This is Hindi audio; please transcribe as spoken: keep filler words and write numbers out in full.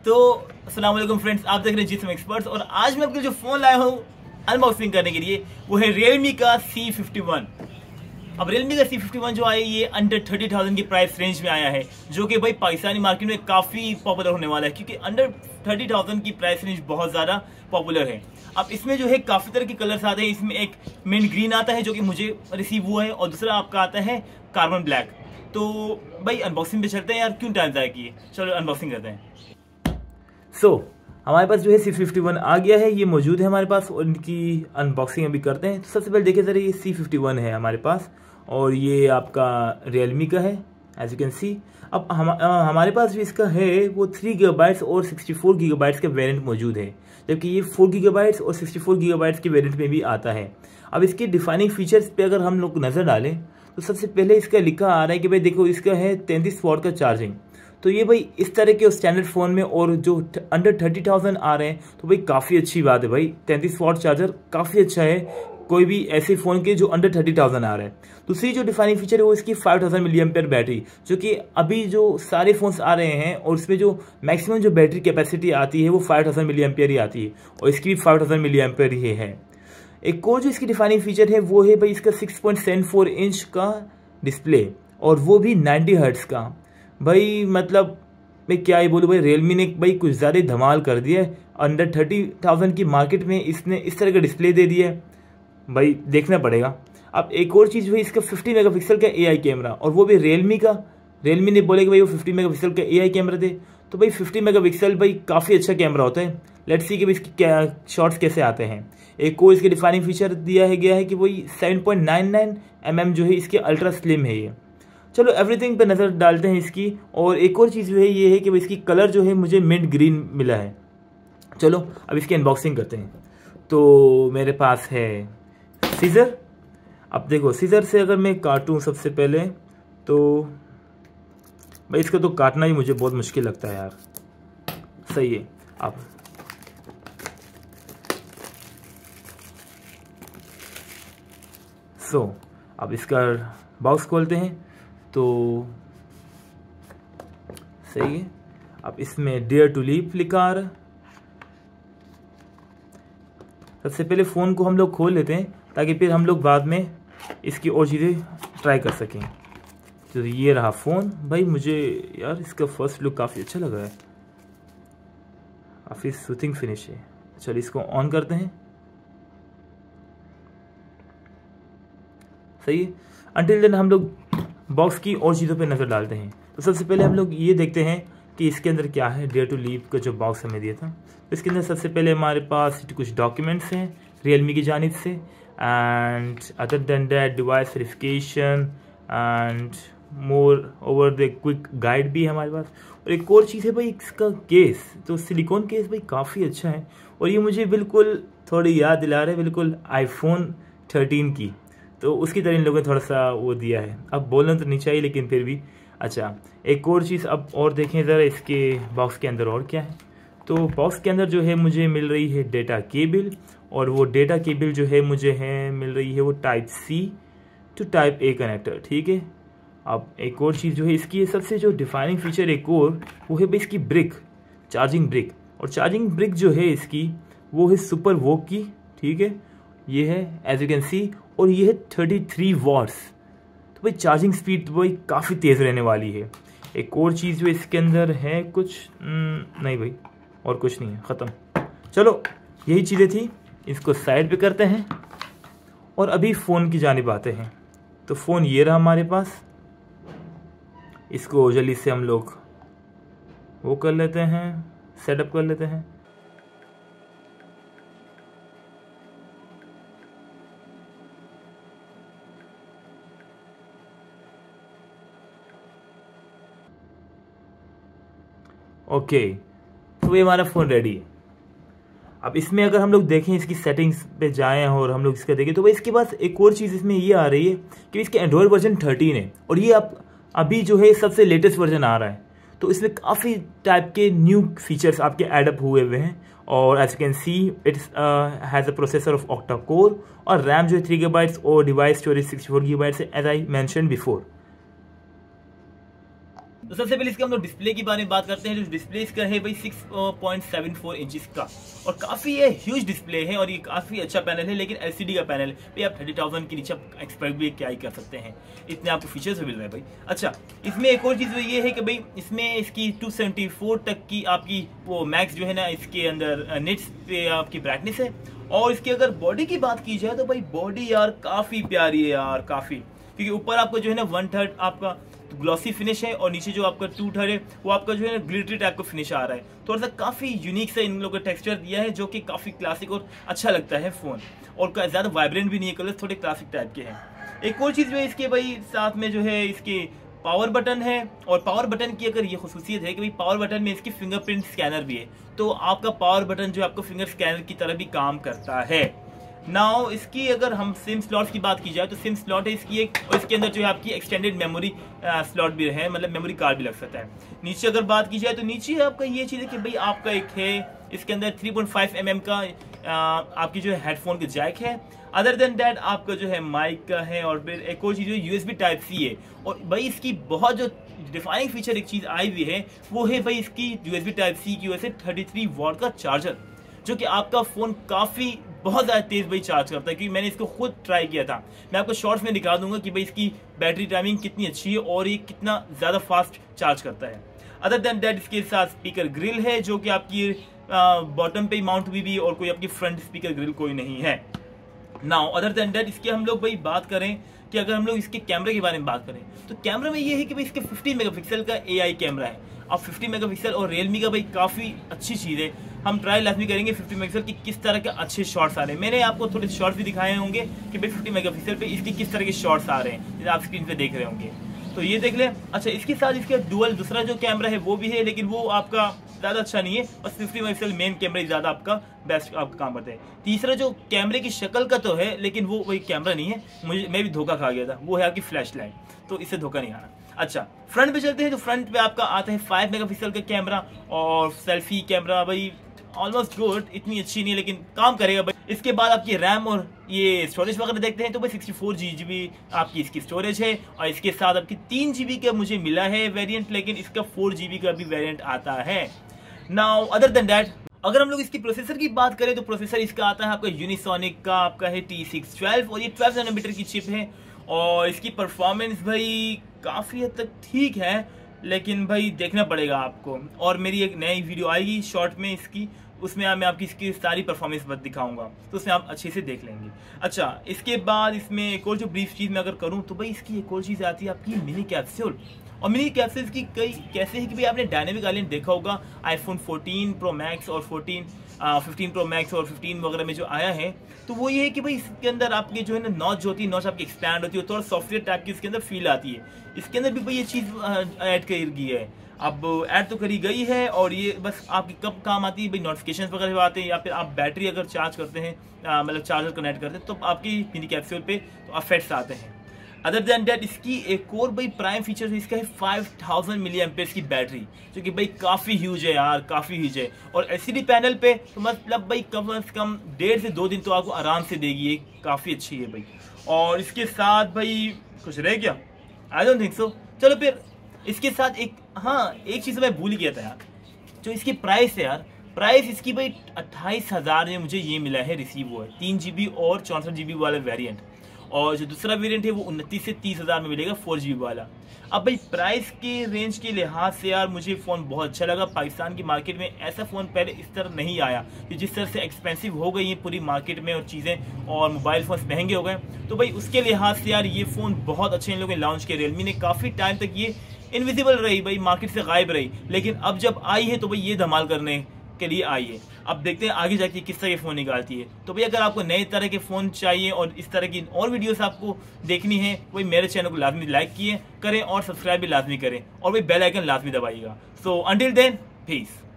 तो अस्सलाम वालेकुम फ्रेंड्स, आप देख रहे हैं जीसम एक्सपर्ट्स और आज मैं आपके जो फ़ोन लाया हूँ अनबॉक्सिंग करने के लिए वो है Realme का सी फिफ्टी वन। अब Realme का सी फिफ्टी वन जो आया ये अंडर थर्टी थाउजेंड की प्राइस रेंज में आया है, जो कि भाई पाकिस्तानी मार्केट में काफ़ी पॉपुलर होने वाला है क्योंकि अंडर थर्टी थाउजेंड की प्राइस रेंज बहुत ज़्यादा पॉपुलर है। अब इसमें जो है काफ़ी तरह के कलर्स आते हैं। इसमें एक मिंट ग्रीन आता है जो कि मुझे रिसीव हुआ है और दूसरा आपका आता है कार्बन ब्लैक। तो भाई अनबॉक्सिंग पे चलते हैं यार, क्यों टाइम ज़ाया किए, चलो अनबॉक्सिंग करते हैं। सो so, हमारे पास जो है सी फिफ्टी वन आ गया है, ये मौजूद है हमारे पास और इनकी अनबॉक्सिंग अभी करते हैं। तो सबसे पहले देखिए ज़रा, ये सी फिफ्टी वन है हमारे पास और ये आपका Realme का है एज यू कैन सी। अब हम आ, हमारे पास जो इसका है वो थ्री गीगाबाइट्स और सिक्सटी फोर गीगाबाइट्स के वेरिएंट मौजूद है, जबकि ये फोर गीगाबाइट्स और सिक्सटी फोर गीगाबाइट्स के वेरिएंट में भी आता है। अब इसके डिफाइनिंग फीचर्स पे अगर हम लोग नज़र डालें तो सबसे पहले इसका लिखा आ रहा है कि भाई देखो इसका है तैंतीस वॉट का चार्जिंग। तो ये भाई इस तरह के स्टैंडर्ड फ़ोन में और जो अंडर थर्टी थाउजेंड आ रहे हैं तो भाई काफ़ी अच्छी बात है। भाई तैंतीस वॉट चार्जर काफ़ी अच्छा है कोई भी ऐसे फ़ोन के जो अंडर थर्टी थाउजेंड आ रहे हैं। दूसरी जो डिफाइनिंग फीचर है वो इसकी five thousand milliampere battery, जो कि अभी जो सारे फ़ोन्स आ रहे हैं और उसमें जो मैक्सिमम जो बैटरी कैपेसिटी आती है वो फाइव थाउजेंड मिली एम्पेयर ही आती है और इसकी भी फाइव थाउजेंड मिली एम्पेयर ही है। एक और जो इसकी डिफाइनिंग फीचर है वो है भाई इसका six point seven four inch का डिस्प्ले और वो भी नाइन्टी हर्ट्स का। भाई मतलब मैं क्या ही बोलूँ भाई, Realme ने भाई कुछ ज़्यादा धमाल कर दिया है। अंडर थर्टी थाउजेंड की मार्केट में इसने इस तरह का डिस्प्ले दे दिया है, भाई देखना पड़ेगा। अब एक और चीज़ हुई इसका फिफ्टी मेगापिक्सल का ए आई कैमरा और वो भी Realme का। Realme ने बोले कि भाई वो फिफ्टी मेगापिक्सल का ए आई कैमरा दे, तो भाई फिफ्टी मेगापिक्सल भाई काफ़ी अच्छा कैमरा होता है। लेट्स सी कि भाई इसकी क्या शॉट्स कैसे आते हैं। एक और इसके डिफाइनिंग फीचर दिया है गया है कि वही seven point nine nine M M जो है इसके अल्ट्रा स्लिम है ये। चलो एवरीथिंग पे नज़र डालते हैं इसकी। और एक और चीज़ जो है ये है कि इसकी कलर जो है मुझे मिंट ग्रीन मिला है। चलो अब इसकी अनबॉक्सिंग करते हैं। तो मेरे पास है सीज़र। अब देखो सीज़र से अगर मैं काटूं सबसे पहले तो भाई इसका तो काटना ही मुझे बहुत मुश्किल लगता है यार। सही है। अब सो so, अब इसका बॉक्स खोलते हैं तो सही है। अब इसमें डेयर टू लीव लिखा आ रहा है। सबसे पहले फ़ोन को हम लोग खोल लेते हैं ताकि फिर हम लोग बाद में इसकी और चीज़ें ट्राई कर सकें। तो ये रहा फ़ोन। भाई मुझे यार इसका फर्स्ट लुक काफ़ी अच्छा लग रहा है, काफ़ी सूथिंग फिनिश है। चलिए इसको ऑन करते हैं। सही है। अंटिल देन हम लोग बॉक्स की और चीज़ों पे नज़र डालते हैं। तो सबसे पहले हम लोग ये देखते हैं कि इसके अंदर क्या है। डेयर टू लीव का जो बॉक्स हमें दिया था तो इसके अंदर सबसे पहले हमारे पास कुछ डॉक्यूमेंट्स हैं Realme की जानिब से, and other than that device verification and moreover the quick guide भी है हमारे पास। और एक और चीज़ है भाई इसका केस, तो सिलिकॉन केस भाई काफ़ी अच्छा है और ये मुझे बिल्कुल थोड़ी याद दिला रहा है बिल्कुल आईफोन थर्टीन की। तो उसकी तरह इन लोगों ने थोड़ा सा वो दिया है। अब बोलना तो नहीं चाहिए लेकिन फिर भी अच्छा। एक और चीज़ अब और देखें ज़रा इसके बॉक्स के अंदर और क्या है। तो बॉक्स के अंदर जो है मुझे मिल रही है डेटा केबल और वो डेटा केबल जो है मुझे है मिल रही है वो type C to type A connector. ठीक है। अब एक और चीज़ जो है इसकी सबसे जो डिफाइनिंग फीचर एक और वो है भाई इसकी ब्रिक, चार्जिंग ब्रिक। और चार्जिंग ब्रिक जो है इसकी वो है सुपर वोक की। ठीक है। ये है एज यू कैन सी और ये है थर्टी थ्री वॉट्स। तो भाई चार्जिंग स्पीड तो भाई काफ़ी तेज़ रहने वाली है। एक और चीज़ जो इसके अंदर है कुछ नहीं भाई, और कुछ नहीं है, ख़त्म। चलो यही चीज़ें थी, इसको साइड पे करते हैं और अभी फ़ोन की जानिब आते हैं। तो फ़ोन ये रहा हमारे पास, इसको जल्दी से हम लोग वो कर लेते हैं, सेटअप कर लेते हैं। ओके okay, तो ये हमारा फ़ोन रेडी है। अब इसमें अगर हम लोग देखें इसकी सेटिंग्स पे जाएं और हम लोग इसका देखें तो भाई इसके पास एक और चीज़ इसमें ये आ रही है कि इसके एंड्रॉयड वर्जन थर्टीन है और ये आप अभी जो है सबसे लेटेस्ट वर्जन आ रहा है। तो इसमें काफ़ी टाइप के न्यू फीचर्स आपके एडअप हुए हुए हैं और as you can see it's has a processor of octa core और रैम जो है थ्री गीगाबाइट्स और device storage sixty four gigabytes है एज आई मैंशन बिफोर। तो सबसे पहले इसके हम लोग डिस्प्ले के बारे में बात करते हैं। जो डिस्प्ले इसका है भाई six point seven four inches का, और काफी ये ह्यूज डिस्प्ले है और ये काफी अच्छा पैनल है। लेकिन एलसीडी का पैनल भाई आप थर्टी थाउजेंड के नीचे एक्सपेक्ट भी क्या ही कर सकते हैं, इतने आपको फीचर्स मिल रहे हैं भाई। अच्छा, इसमें एक और चीज ये है कि भाई इसमें इसकी टू सेवेंटी फोर तक की आपकी वो मैक्स जो है ना इसके अंदर नेट्स पे आपकी ब्राइटनेस है। और इसकी अगर बॉडी की बात की जाए तो भाई बॉडी यार काफी प्यारी है यार, काफी, क्योंकि ऊपर आपको जो है ना वन थर्ड आपका ग्लॉसी फिनिश है और नीचे जो आपका टू थर्ड है वो आपका जो है ना ग्लिटरी टाइप का फिनिश आ रहा है। थोड़ा सा काफी यूनिक सा इन लोगों का टेक्सचर दिया है जो कि काफी क्लासिक और अच्छा लगता है फोन, और ज्यादा वाइब्रेंट भी नहीं है, कलर थोड़े क्लासिक टाइप के हैं। एक और चीज जो है इसके भाई साथ में जो है इसके पावर बटन है, और पावर बटन की अगर ये खुसूसियत है कि भाई पावर बटन में इसकी फिंगरप्रिंट स्कैनर भी है, तो आपका पावर बटन जो आपको फिंगर स्कैनर की तरह भी काम करता है। नाउ इसकी अगर हम सिम स्लॉट्स की बात की जाए तो सिम स्लॉट है इसकी एक, और इसके अंदर जो है आपकी एक्सटेंडेड मेमोरी स्लॉट भी है, मतलब मेमोरी कार्ड भी लग सकता है। नीचे अगर बात की जाए तो नीचे आपका ये चीज़ है कि भाई आपका एक है इसके अंदर three point five M M का आ, आपकी जो है हेडफोन का जैक है। अदर देन दैट आपका जो है माइक का है, और फिर एक और चीज़ यूएसबी टाइप सी है। और भाई इसकी बहुत जो डिफाइनिंग फीचर एक चीज़ आई हुई है वो है भाई इसकी यूएसबी टाइप सी की वजह से थर्टी थ्री वॉट का चार्जर, जो कि आपका फोन काफी बहुत ज्यादा तेज भाई चार्ज करता है, क्योंकि मैंने इसको खुद ट्राई किया था। मैं आपको शॉर्ट्स में दिखा दूंगा कि भाई इसकी बैटरी टाइमिंग कितनी अच्छी है और ये कितना ज्यादा फास्ट चार्ज करता है। अदर देन दैट इसके साथ स्पीकर ग्रिल है जो कि आपकी बॉटम पे माउंट हुई भी, और कोई आपकी फ्रंट स्पीकर ग्रिल कोई नहीं है। नाउ अदर देन दैट इसके हम लोग भाई बात करें कि अगर हम लोग इसके कैमरे के बारे में बात करें तो कैमरा में ये है कि भाई इसके फिफ्टी मेगापिक्सल का एआई कैमरा है। अब फिफ्टी मेगापिक्सल और रियलमी का भाई काफी अच्छी चीज है, हम ट्राई लाजमी करेंगे फिफ्टी मेगापिक्सल की किस तरह के अच्छे शॉट्स आ रहे हैं। मैंने आपको थोड़े शॉट्स भी दिखाए होंगे कि भाई फिफ्टी मेगापिक्सल पे इसके किस तरह के शॉट्स आ रहे हैं, जैसे आप स्क्रीन पे देख रहे होंगे, तो ये देख लें। अच्छा, इसके साथ इसके डुअल दूसरा जो कैमरा है वो भी है, लेकिन वो आपका ज्यादा अच्छा नहीं है, और फिफ्टी मेगापिक्सल मेन कैमरा ज्यादा आपका बेस्ट आपका काम करते हैं। तीसरा जो कैमरे की शक्ल का तो है, लेकिन वो वही कैमरा नहीं है, मुझे मैं भी धोखा खा गया था, वो है आपकी फ्लैश लाइट, तो इससे धोखा नहीं आना। अच्छा, फ्रंट पे चलते हैं तो फ्रंट पे आपका आता है फाइव मेगापिक्सल का कैमरा, और सेल्फी कैमरा भाई ऑलमोस्ट गुड, इतनी अच्छी नहीं लेकिन काम करेगा भाई। इसके बाद आपकी रैम और ये स्टोरेज वगैरह देखते हैं तो भाई सिक्सटी फोर जीबी आपकी इसकी स्टोरेज है, और इसके साथ आपकी तीन जीबी का मुझे मिला है वेरिएंट, लेकिन इसका फोर जीबी का भी वेरिएंट आता है। नाउ अदर देन दैट अगर हम लोग इसकी प्रोसेसर की बात करें तो प्रोसेसर इसका आता है आपका यूनिसोनिक का, आपका है टी सिक्स ट्वेल्व, और ये ट्वेल्व नैनोमीटर की चिप है। और इसकी परफॉर्मेंस भाई काफ़ी हद तक ठीक है, लेकिन भाई देखना पड़ेगा आपको, और मेरी एक नई वीडियो आएगी शॉर्ट में इसकी, उसमें मैं आपकी इसकी सारी परफॉर्मेंस बत दिखाऊंगा, तो उसमें आप अच्छे से देख लेंगे। अच्छा, इसके बाद इसमें एक और जो ब्रीफ चीज़ मैं अगर करूं तो भाई इसकी एक और चीज़ आती है आपकी मिनी कैप्सूल। और मिनी कैप्सूल्स की कई कैसे है कि भाई आपने डायनेमिक आइलैंड देखा होगा आईफोन फोर्टीन प्रो मैक्स और फोर्टीन फिफ्टीन प्रो मैक्स और फिफ्टीन वगैरह में जो आया है, तो वो ये है कि भाई इसके अंदर आपकी जो है ना नॉच जो होती है, नॉच आपकी एक्सपैंड होती है, थोड़ा सॉफ्टवेयर टाइप की इसके अंदर फील आती है। इसके अंदर भी भाई ये चीज़ ऐड कर गई है, अब ऐड तो करी गई है, और ये बस आपकी कब काम आती है भाई, नोटिफिकेशन वगैरह आते हैं, या फिर आप बैटरी अगर चार्ज करते हैं मतलब चार्जर कनेक्ट करते हैं तो आपकी मिनी कैप्सूल पे तो इफेक्ट्स आते हैं। अदर देन डेट इसकी एक और भाई प्राइम फीचर इसका है फाइव थाउजेंड मिली एम्पेयर्स की बैटरी, जो कि भाई काफ़ी ह्यूज है यार, काफ़ी ह्यूज है। और एलसीडी पैनल पे तो मतलब भाई कम से कम डेढ़ से दो दिन तो आपको आराम से देगी, ये काफ़ी अच्छी है भाई। और इसके साथ भाई कुछ रह गया, आई डोंट थिंक सो। चलो फिर इसके साथ एक हाँ एक चीज़ मैं भूल ही गया था यार, जो इसकी प्राइस है यार, प्राइस इसकी भाई अट्ठाईस हज़ार में मुझे ये मिला है, रिसीव हुआ है तीन जी बी और चौंसठ जी बी वाला वेरिएंट, और जो दूसरा वेरिएंट है वो उनतीस से तीस हज़ार में मिलेगा फोर जी बी वाला। अब भाई प्राइस के रेंज के लिहाज से यार मुझे फ़ोन बहुत अच्छा लगा। पाकिस्तान की मार्केट में ऐसा फ़ोन पहले इस तरह नहीं आया कि जिस तरह से एक्सपेंसिव हो गई है पूरी मार्केट में और चीज़ें, और मोबाइल फ़ोन महंगे हो गए, तो भाई उसके लिहाज से यार ये फ़ोन बहुत अच्छे इन लोगों ने लॉन्च किया। रियलमी ने काफ़ी टाइम तक ये इनविजिबल रही भाई, मार्केट से गायब रही, लेकिन अब जब आई है तो भाई ये धमाल करने के लिए आई है। अब देखते हैं आगे जाके किस तरह के फ़ोन निकालती है। तो भाई अगर आपको नए तरह के फ़ोन चाहिए और इस तरह की और वीडियोस आपको देखनी है, वही मेरे चैनल को लाजमी लाइक किए करें और सब्सक्राइब भी लाजमी करें, और भाई बेल आइकन लाजमी दबाइएगा। So until then, piece.